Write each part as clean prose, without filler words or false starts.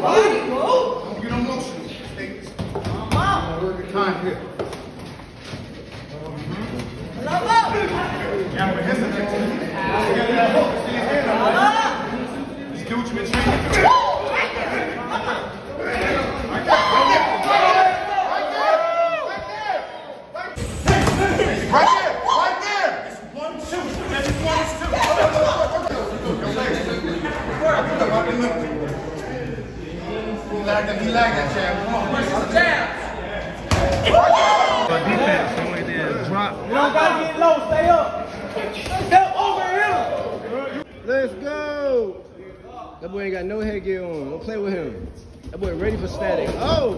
Don't get emotional. Work your time here. Yeah, but here's the next thing. Just do what you've been training to do. Right there. It's 1, 2. That's 1, 2. He lagged that jab. Come on. Defense, so when they drop. You don't gotta get low, stay up. Step over him. Let's go. That boy ain't got no headgear on. Don't play with him. That boy ready for static. Oh.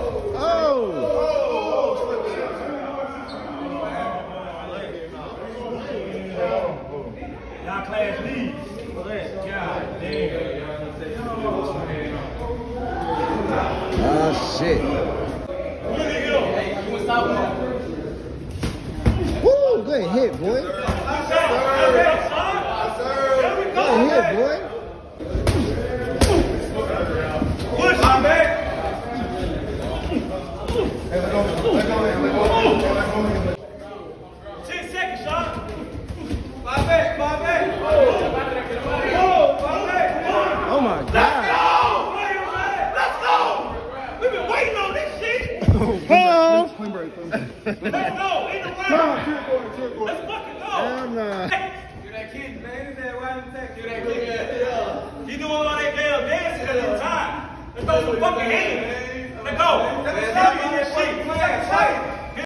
Y'all class leads. God damn. Ah, shit. Woo, good hit, boy. Good hit, boy. Push my back. Hey, let go. 10 seconds, Sean. Five back. Oh my God. Let's go. We've been waiting on this shit. Clean break. Let's go. In the round. Let's fucking go. You're that kid, man. He's that wide attack. You're that kid. You doing all that damn dancing at the time. Let's throw some fucking hands. Let's go. Let's go.